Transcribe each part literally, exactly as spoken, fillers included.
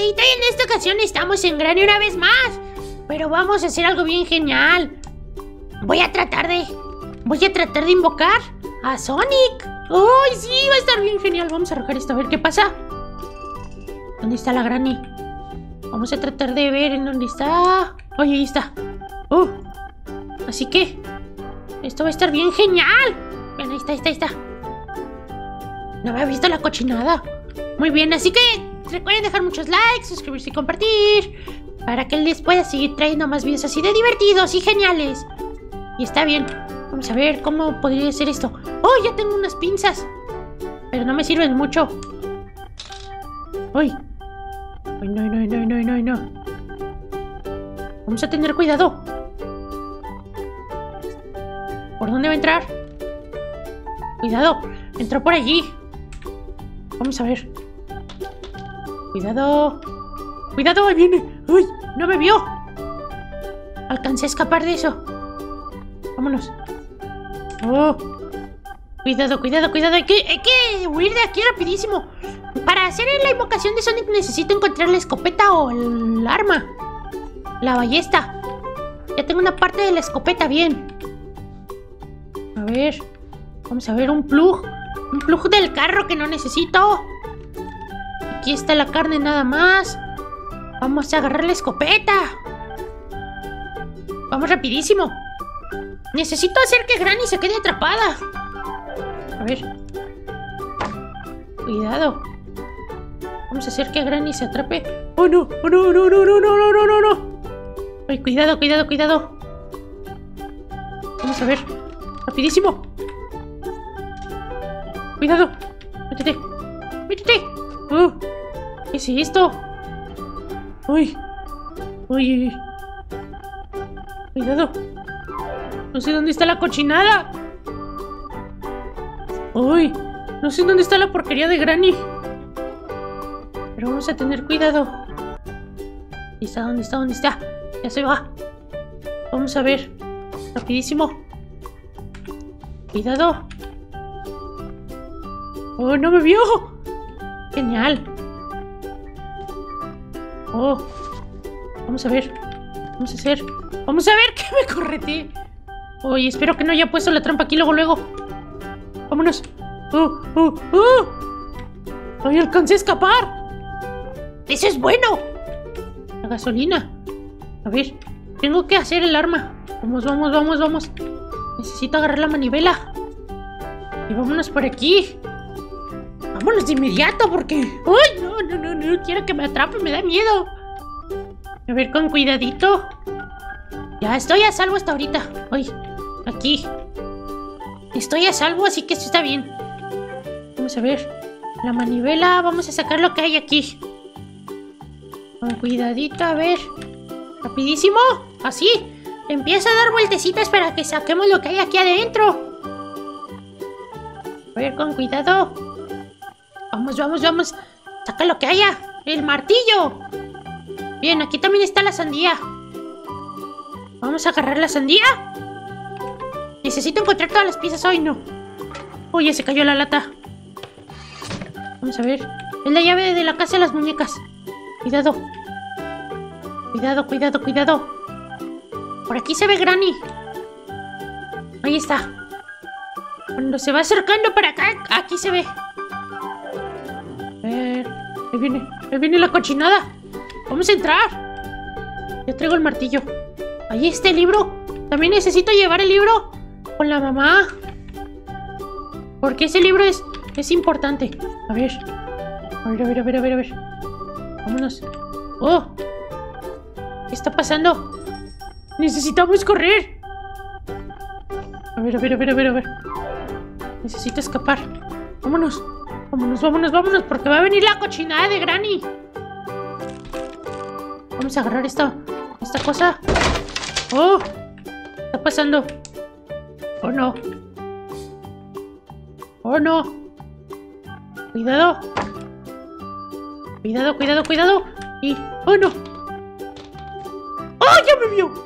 Alfredito, y en esta ocasión estamos en Granny una vez más. Pero vamos a hacer algo bien genial. Voy a tratar de... Voy a tratar de invocar a Sonic. ¡Ay, sí! Va a estar bien genial. Vamos a arrojar esto a ver qué pasa. ¿Dónde está la Granny? Vamos a tratar de ver en dónde está. Oye, ahí está. Uh, así que... Esto va a estar bien genial. Bien, ahí está, ahí está, ahí está. No había visto la cochinada. Muy bien, así que recuerden dejar muchos likes, suscribirse y compartir para que les pueda seguir trayendo más videos así de divertidos y geniales. Y está bien. Vamos a ver cómo podría ser esto. ¡Oh, ya tengo unas pinzas! Pero no me sirven mucho. ¡Uy! ¡Uy, no, no, no, no, no, no! Vamos a tener cuidado. ¿Por dónde va a entrar? Cuidado, entró por allí. Vamos a ver. Cuidado. Cuidado, ahí viene. ¡Uy! No me vio. Alcancé a escapar de eso. Vámonos. Oh. Cuidado, cuidado, cuidado. Hay que, hay que huir de aquí rapidísimo. Para hacer la invocación de Sonic necesito encontrar la escopeta o el arma. La ballesta. Ya tengo una parte de la escopeta, bien. A ver. Vamos a ver un plug. Un plug del carro que no necesito. Aquí está la carne nada más. Vamos a agarrar la escopeta. Vamos rapidísimo. Necesito hacer que Granny se quede atrapada. A ver. Cuidado. Vamos a hacer que Granny se atrape. ¡Oh, no! ¡Oh, no, no, no, no, no, no, no, no! ¡Ay, cuidado, cuidado, cuidado! Vamos a ver. ¡Rapidísimo! ¡Cuidado! ¡Métete! ¡Métete! ¡Oh! ¿Qué es esto? ¡Uy! ¡Uy! ¡Cuidado! No sé dónde está la cochinada. ¡Uy! No sé dónde está la porquería de Granny. Pero vamos a tener cuidado. ¿Dónde está? ¿Dónde está? ¿Dónde está? Ya se va. Vamos a ver. Rapidísimo. Cuidado. ¡Oh, no me vio! ¡Genial! ¡Oh! Vamos a ver. Vamos a hacer. Vamos a ver que me correteé. Oye, espero que no haya puesto la trampa aquí luego, luego. Vámonos. ¡Oh, oh, oh! ¡Ay, alcancé a escapar! ¡Eso es bueno! La gasolina. A ver, tengo que hacer el arma. Vamos, vamos, vamos, vamos. Necesito agarrar la manivela. Y vámonos por aquí. Vámonos de inmediato porque... ¡Ay, no, no, no, no! Quiero que me atrape, me da miedo. A ver, con cuidadito. Ya estoy a salvo hasta ahorita. ¡Ay! Aquí. Estoy a salvo, así que esto está bien. Vamos a ver. La manivela. Vamos a sacar lo que hay aquí. Con cuidadito, a ver. Rapidísimo. Así. Empieza a dar vueltecitas para que saquemos lo que hay aquí adentro. A ver, con cuidado. Vamos, vamos, vamos. Saca lo que haya. El martillo. Bien, aquí también está la sandía. Vamos a agarrar la sandía. Necesito encontrar todas las piezas hoy, no. Uy, ya se cayó la lata. Vamos a ver. Es la llave de la casa de las muñecas. Cuidado. Cuidado, cuidado, cuidado. Por aquí se ve Granny. Ahí está. Cuando se va acercando para acá, aquí se ve. A ver. Ahí viene. Ahí viene la cochinada. Vamos a entrar. Ya traigo el martillo. Ahí está el libro. También necesito llevar el libro con la mamá. Porque ese libro es, es importante. A ver. A ver, a ver, a ver, a ver, a ver. Vámonos. ¡Oh! ¿Qué está pasando? Necesitamos correr. A ver, a ver, a ver, a ver, a ver. Necesito escapar. Vámonos. Vámonos, vámonos, vámonos. Porque va a venir la cochinada de Granny. Vamos a agarrar esta, esta cosa. ¡Oh! ¿Qué está pasando? ¡Oh, no! ¡Oh, no! ¡Cuidado! ¡Cuidado, cuidado, cuidado! Y... ¡oh, no! ¡Oh, ya me vio!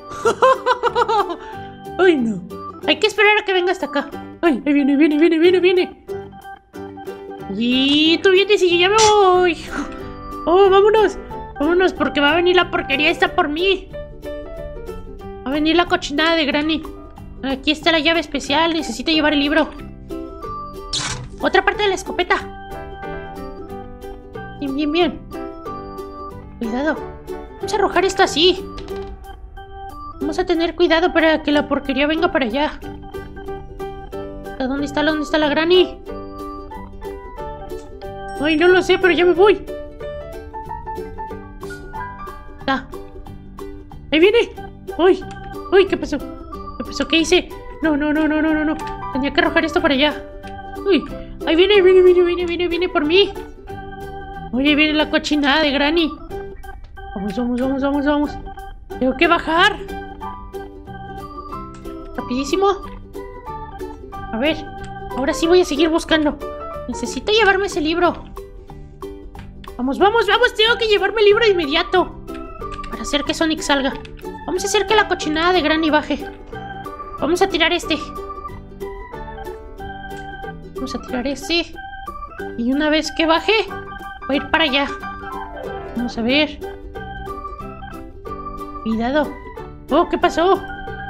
¡Ay, no! Hay que esperar a que venga hasta acá. ¡Ay, ahí viene, viene, viene, viene, viene! Y tú vienes y yo ya me voy. ¡Oh, vámonos! Vámonos, porque va a venir la porquería esta por mí. Va a venir la cochinada de Granny. Aquí está la llave especial. Necesito llevar el libro. Otra parte de la escopeta. Bien, bien, bien. Cuidado. Vamos a arrojar esto así. Vamos a tener cuidado para que la porquería venga para allá. ¿Dónde está, dónde está la Granny? Ay, no lo sé, pero ya me voy. Ah. Ahí viene. Uy, uy, ¿qué pasó? ¿Qué pasó? ¿Qué hice? No, no, no, no, no, no, no. Tenía que arrojar esto para allá. Uy, ahí viene, viene, viene, viene, viene, viene por mí. Oye, viene la cochinada de Granny. Vamos, vamos, vamos, vamos, vamos. Tengo que bajar. Rapidísimo. A ver, ahora sí voy a seguir buscando. Necesito llevarme ese libro. Vamos, vamos, vamos. Tengo que llevarme el libro de inmediato. Para hacer que Sonic salga. Vamos a hacer que la cochinada de Granny baje. Vamos a tirar este. Vamos a tirar este. Y una vez que baje, voy a ir para allá. Vamos a ver. Cuidado. Oh, ¿qué pasó?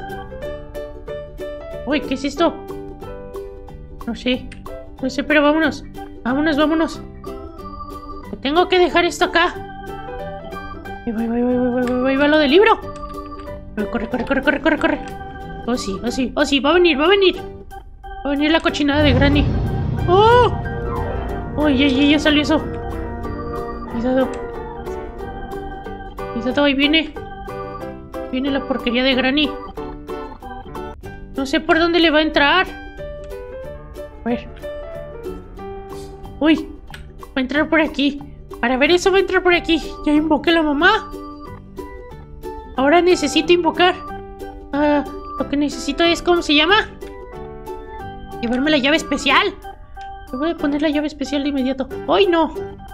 Uy, ¿qué es esto? No sé. No sé, pero vámonos. Vámonos, vámonos. Tengo que dejar esto acá. Ahí va, ahí va, ahí va, ahí va, ahí va lo del libro. Corre, corre, corre, corre, corre, corre. Oh, sí, oh, sí, oh, sí, va a venir, va a venir. Va a venir la cochinada de Granny. ¡Oh! ¡Uy, ya, ya, ya salió eso! Cuidado. Cuidado, ahí viene. Viene la porquería de Granny. No sé por dónde le va a entrar. A ver. Uy, va a entrar por aquí. Para ver eso va a entrar por aquí. Ya invoqué a la mamá. Ahora necesito invocar. Ah, lo que necesito es, ¿cómo se llama? Llevarme la llave especial. Me voy a poner la llave especial de inmediato. ¡Ay, no!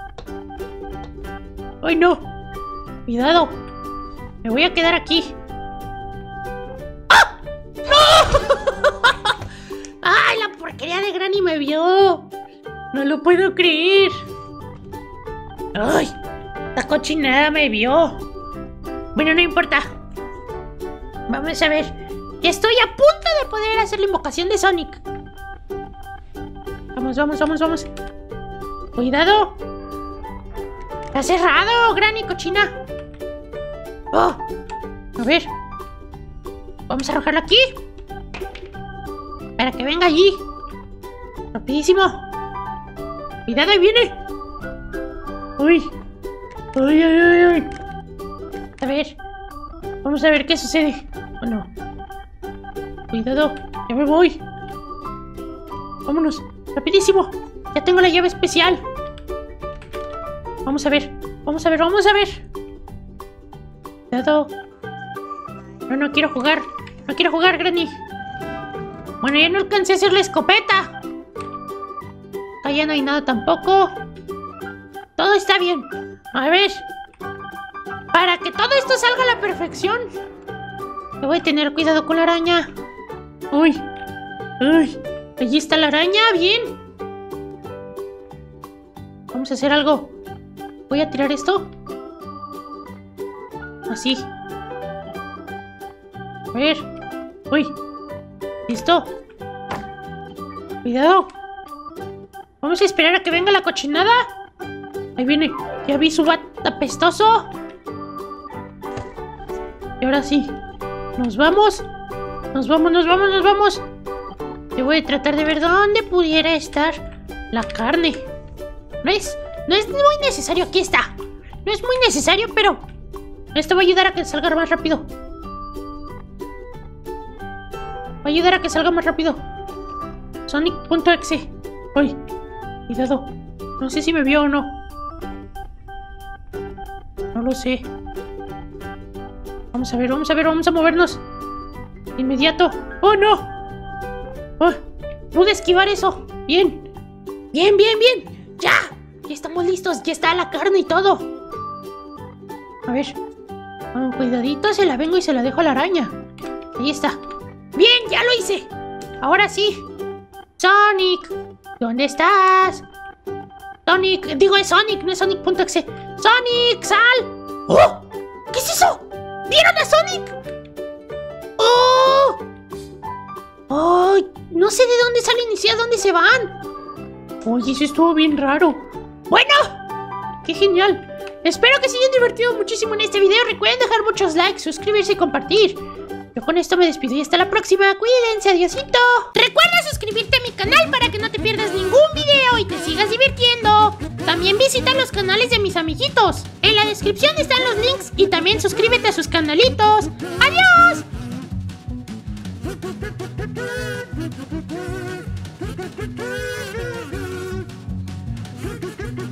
¡Ay, no! Cuidado. Me voy a quedar aquí. ¡Ah! ¡No! ¡Ay, la porquería de Granny me vio! No lo puedo creer. ¡Ay! La cochinada me vio. Bueno, no importa. Vamos a ver. Ya estoy a punto de poder hacer la invocación de Sonic. Vamos, vamos, vamos, vamos. Cuidado. Está cerrado, Granny cochina. Oh. A ver. Vamos a arrojarlo aquí. Para que venga allí. Rapidísimo. Cuidado, ahí viene. Uy. Uy, uy, uy, uy. A ver. Vamos a ver qué sucede. ¿O no? Cuidado. Ya me voy. Vámonos. Rapidísimo. Ya tengo la llave especial. Vamos a ver. Vamos a ver, vamos a ver. Cuidado. No, no quiero jugar. No quiero jugar, Granny. Bueno, ya no alcancé a hacer la escopeta. Acá ya no hay nada tampoco. Todo está bien. A ver. Para que todo esto salga a la perfección, voy a tener cuidado con la araña. Uy. Uy. Allí está la araña. Bien. Vamos a hacer algo. Voy a tirar esto. Así. A ver. Uy. ¿Listo? Cuidado. Vamos a esperar a que venga la cochinada. Ahí viene. Ya vi su bat apestoso. Y ahora sí. Nos vamos. Nos vamos, nos vamos, nos vamos. Yo voy a tratar de ver dónde pudiera estar la carne. No es, no es muy necesario. Aquí está. No es muy necesario, pero esto va a ayudar a que salga más rápido. Va a ayudar a que salga más rápido. Sonic.exe. Uy, cuidado. No sé si me vio o no. No lo sé. Vamos a ver, vamos a ver, vamos a movernos. Inmediato. ¡Oh, no! Oh, pude esquivar eso. Bien. Bien, bien, bien. ¡Ya! Ya estamos listos. Ya está la carne y todo. A ver. Con cuidadito se la vengo y se la dejo a la araña. Ahí está. Bien, ya lo hice. Ahora sí. Sonic, ¿dónde estás? Sonic, digo es Sonic, no es Sonic.exe. Sonic, sal. ¡Oh! ¿Qué es eso? ¿Vieron a Sonic? ¡Oh! ¡Ay! No sé de dónde salen ni sé a dónde se van. Oye, eso estuvo bien raro. Bueno, qué genial. Espero que se hayan divertido muchísimo en este video. Recuerden dejar muchos likes, suscribirse y compartir. Yo con esto me despido y hasta la próxima. Cuídense, adiosito. Recuerda suscribirte a mi canal para que no te pierdas ningún video y te sigas divirtiendo. También visita los canales de mis amiguitos. En la descripción están los links y también suscríbete a sus canalitos. ¡Adiós!